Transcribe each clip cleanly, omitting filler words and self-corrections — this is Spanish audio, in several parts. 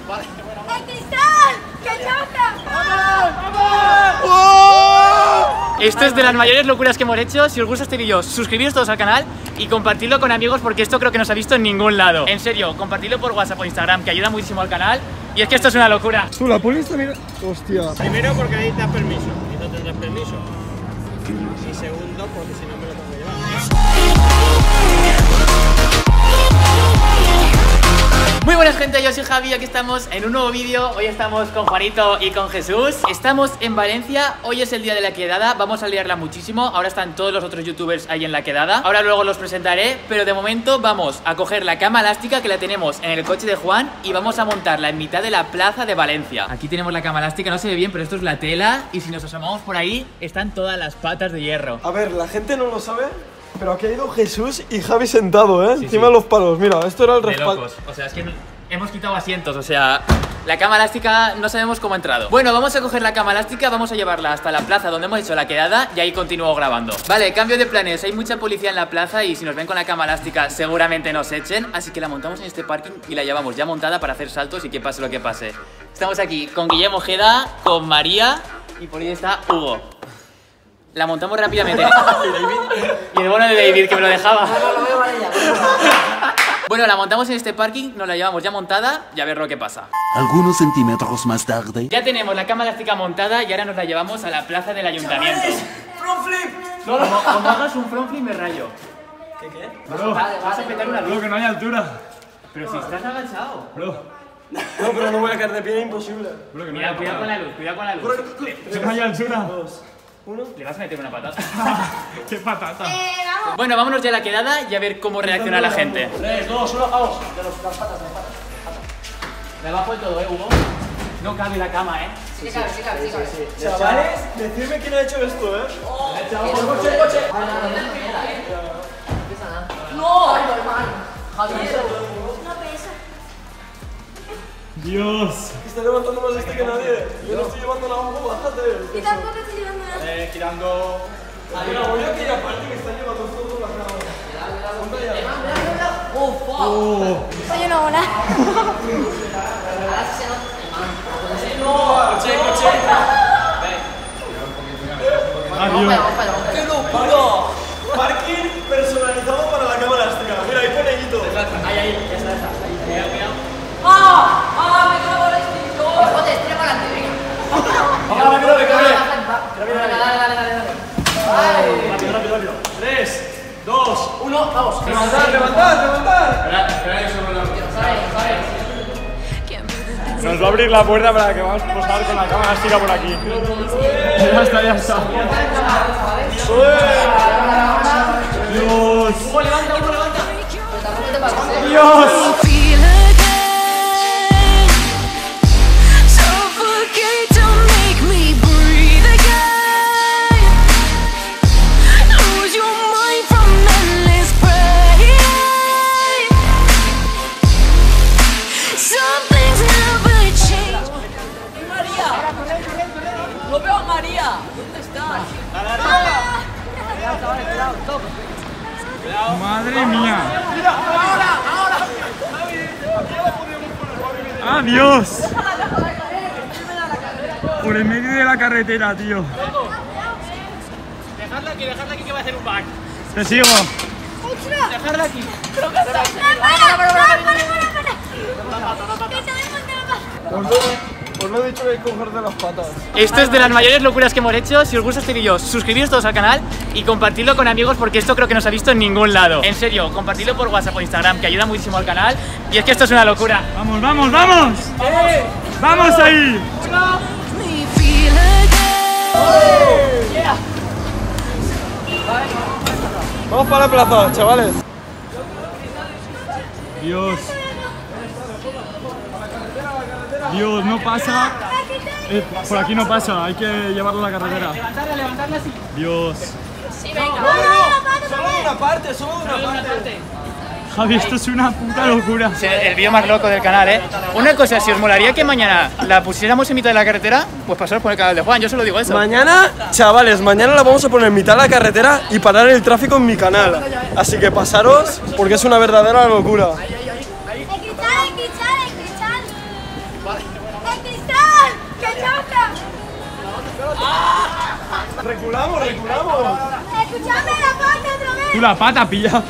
Vale, ¡El cristal! ¡Que choca! Esto es de las mayores locuras que hemos hecho. Si os gusta este vídeo, suscribiros todos al canal y compartidlo con amigos porque esto creo que no se ha visto en ningún lado. En serio, compartidlo por WhatsApp o Instagram, que ayuda muchísimo al canal. Y es que esto es una locura. Tú, la poli está mirando. Hostia. primero porque necesitas permiso y no tendrás permiso. Y segundo porque si no me lo tengo que llevar. Muy buenas gente, yo soy Javi, aquí estamos en un nuevo vídeo. Hoy estamos con Juanito y con Jesús. Estamos en Valencia, hoy es el día de la quedada. Vamos a liarla muchísimo, ahora están todos los otros youtubers ahí en la quedada. Ahora luego los presentaré, pero de momento vamos a coger la cama elástica que la tenemos en el coche de Juan y vamos a montarla en mitad de la plaza de Valencia. Aquí tenemos la cama elástica, no se ve bien, pero esto es la tela. Y si nos asomamos por ahí, están todas las patas de hierro. A ver, la gente no lo sabe, pero aquí ha ido Jesús y Javi sentado, Sí, encima sí. de los palos. Mira, esto era el De respaldo. locos. O sea, es que hemos quitado asientos, o sea, la cama elástica no sabemos cómo ha entrado. Bueno, vamos a coger la cama elástica, vamos a llevarla hasta la plaza donde hemos hecho la quedada y ahí continúo grabando. Vale, cambio de planes, hay mucha policía en la plaza y si nos ven con la cama elástica seguramente nos echen, así que la montamos en este parking y la llevamos ya montada para hacer saltos y que pase lo que pase. Estamos aquí con Guillermo Ojeda, con María y por ahí está Hugo. La montamos rápidamente. Y el bueno de David que me lo dejaba. Bueno, la montamos en este parking, nos la llevamos ya montada y a ver lo que pasa. Algunos centímetros más tarde. Ya tenemos la cama elástica montada y ahora nos la llevamos a la plaza del ayuntamiento. ¡Front flip! No, como hagas un front flip me rayo. ¿Qué? Vas a petar una luz. que no hay altura. Pero si estás agachado. No, pero no voy a caer de pie, imposible. Mira, cuidado con la luz, cuidado con la luz. No hay altura. Le vas a meter una patata. ¡Qué patata! Vamos. Bueno, vámonos ya a la quedada y a ver cómo reacciona la gente. 3, 2, 1, vamos. Me bajo el todo, Hugo. No cabe la cama, Sí cabe. Chavales, decidme quién ha hecho esto, ¡Coche! No pesa. Dios. Está levantando más que nadie. Yo no estoy llevando nada, bájate. Y tampoco estoy llevando nada. Girando. Mira, voy a que aparte que está llevando todo la cama. Oye, no, hola. Coche. Adiós. ¡Qué locura! Parking personalizado para la cama elástica. Mira, ahí pone Hito. Ahí, ya está. Me cago en el estilo. Joder, tira para adelante, venga. Rápido. 3, 2, 1, vamos. Levantar. Se nos va a abrir la puerta para que vamos a posar con la cama elástica por aquí. Ya está. Dios. Hugo, levanta. Dios. No veo a María. ¿Dónde está? Madre mía. ¡Adiós! Por el medio de la carretera, tío. Dejadla aquí que va a hacer un back. Te sigo. Dejadla aquí. Para. Que se desmonte la Os lo he dicho que hay que coger de las patas. Esto es de las mayores locuras que hemos hecho. Si os gusta este vídeo, suscribiros todos al canal y compartidlo con amigos porque esto creo que no se ha visto en ningún lado. En serio, compartidlo por WhatsApp o Instagram, que ayuda muchísimo al canal. Y es que esto es una locura. ¡Vamos! ¡Vamos ahí! Vamos para la plaza, chavales. Dios, no pasa. Por aquí no pasa, hay que llevarlo a la carretera. Levantarla así. Dios. Sí, venga. Solo de una parte. Javi, esto es una puta locura. Es el vídeo más loco del canal, ¿eh? Una cosa, si os molaría que mañana la pusiéramos en mitad de la carretera, pues pasaros por el canal de Juan, yo solo digo eso. Mañana, chavales, mañana la vamos a poner en mitad de la carretera y parar el tráfico en mi canal. Así que pasaros porque es una verdadera locura. cristal! ¡Que choca! Reculamos, reculamos. ¡Escuchadme la pata otra vez! Tú la pata, pilla. Vamos,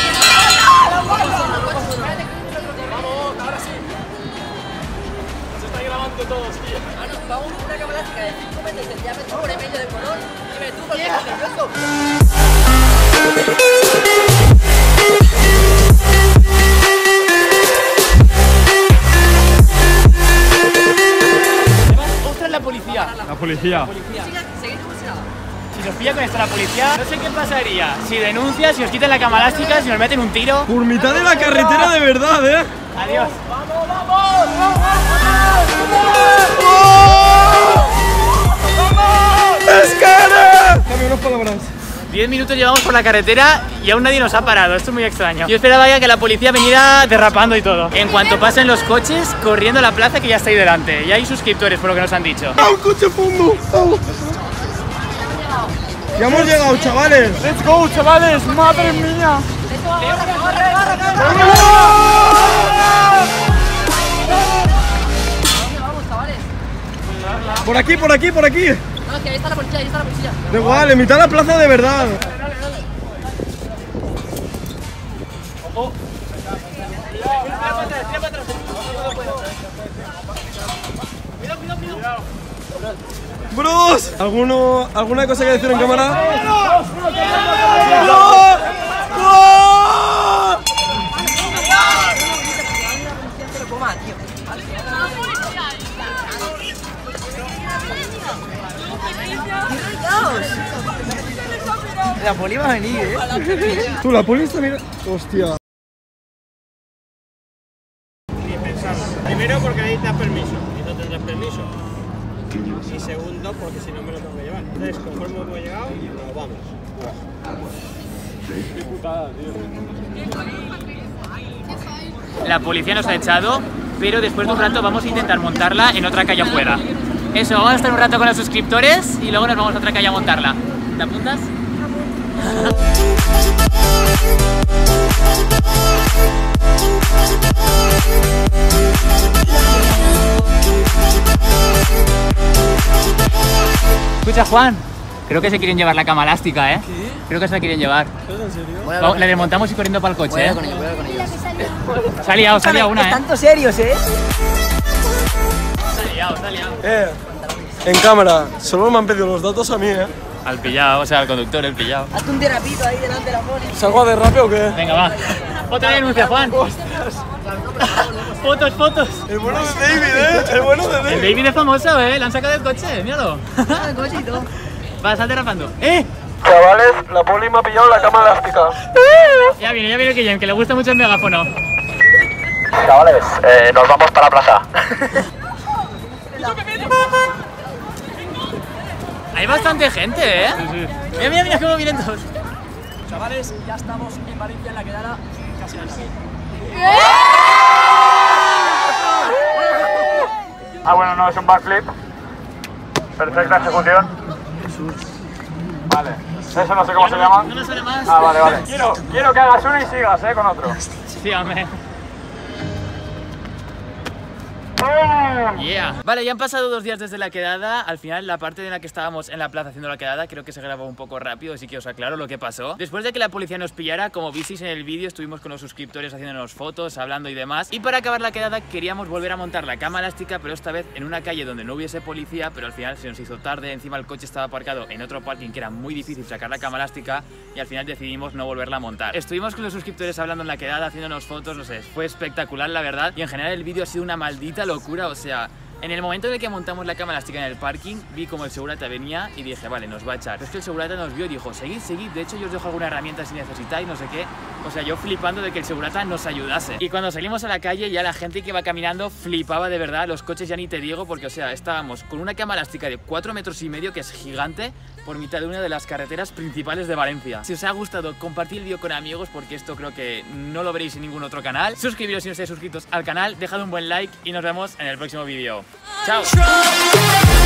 ahora sí. Nos está grabando todos, tío. Vamos con una cámara elástica de 5 metros de diámetro por el medio de color y me tuvo el nervioso. ¡Ostras, la policía! La policía. Si nos pilla con esto la policía, no sé qué pasaría. Si denuncia, si os quitan la cama elástica, si nos meten un tiro. Por mitad de la carretera de verdad, ¿eh? Adiós. ¡Escala! Dame unas palabras. 10 minutos llevamos por la carretera y aún nadie nos ha parado, esto es muy extraño. Yo esperaba ya que la policía viniera derrapando y todo. En cuanto pasen los coches, corriendo a la plaza que ya está ahí delante. Ya hay suscriptores por lo que nos han dicho. ¡Ah, un coche fondo! ¡Vamos! Ya hemos llegado, chavales. ¡Let's go, chavales! ¡Madre mía! Por aquí, por aquí, por aquí. No, que ahí está la policía, ahí está la policía. Da igual, en mitad de la plaza de verdad. Bros, ¿alguna cosa que decir en cámara? ¡Bros! La poli va a venir, Tú, la poli está mirando. Hostia. Ni pensarlo. Primero porque necesitas permiso y no tendrás permiso. Y segundo porque si no me lo tengo que llevar. Entonces, conforme hemos llegado, nos vamos. La policía nos ha echado, pero después de un rato vamos a intentar montarla en otra calle afuera. Eso, vamos a estar un rato con los suscriptores y luego nos vamos a otra calle a montarla. ¿Te apuntas? Escucha, Juan, creo que se quieren llevar la cama elástica, ¿eh? ¿Qué? Creo que se la quieren llevar. ¿En serio? Vamos, la desmontamos y corriendo para el coche, ¿eh? con ellos. Se ha liado una, ¿eh? Tanto serios, Se ha liado. En cámara, solo me han pedido los datos a mí, Al pillado, o sea, al conductor, el pillado. Hazte un terapito ahí delante de la poli. ¿Salgo de rápido o qué? Venga, va. Otra denuncia, Juan. Fotos. El bueno de David, El bueno de El David. David es famoso, Le han sacado del coche, míralo. El cochito. Va, sal derrapando. Chavales, la poli me ha pillado la cama elástica. Ya viene Guillem, que le gusta mucho el megáfono. Chavales, nos vamos para la plaza. Hay bastante gente, ¿eh? Sí. Mira cómo vienen todos. Chavales, ya estamos en Valencia en la quedada casi al fin. Ah, bueno, no, es un backflip. Perfecta ejecución. Vale. Eso no sé cómo se llama. No me suena más. Ah, vale. Quiero que hagas uno y sigas, con otro. Sí, hombre. Yeah. Vale, ya han pasado 2 días desde la quedada. Al final, la parte en la que estábamos en la plaza haciendo la quedada, creo que se grabó un poco rápido, así que os aclaro lo que pasó. Después de que la policía nos pillara, como visteis en el vídeo, estuvimos con los suscriptores haciéndonos fotos, hablando y demás. Y para acabar la quedada, queríamos volver a montar la cama elástica, pero esta vez en una calle donde no hubiese policía, pero al final se nos hizo tarde. Encima el coche estaba aparcado en otro parking que era muy difícil sacar la cama elástica y al final decidimos no volverla a montar. Estuvimos con los suscriptores hablando en la quedada, haciéndonos fotos, no sé, fue espectacular la verdad. Y en general el vídeo ha sido una maldita locura, o sea... En el momento en el que montamos la cama elástica en el parking, vi como el segurata venía y dije, vale, nos va a echar. Pero es que el segurata nos vio y dijo, seguid, de hecho yo os dejo alguna herramienta si necesitáis, no sé qué. O sea, yo flipando de que el segurata nos ayudase. Y cuando salimos a la calle, ya la gente que iba caminando flipaba de verdad, los coches ya ni te digo, porque o sea, estábamos con una cama elástica de 4,5 metros, que es gigante, por mitad de una de las carreteras principales de Valencia. Si os ha gustado, compartid el vídeo con amigos, porque esto creo que no lo veréis en ningún otro canal. Suscribiros si no estáis suscritos al canal, dejad un buen like y nos vemos en el próximo vídeo. ¡Chao!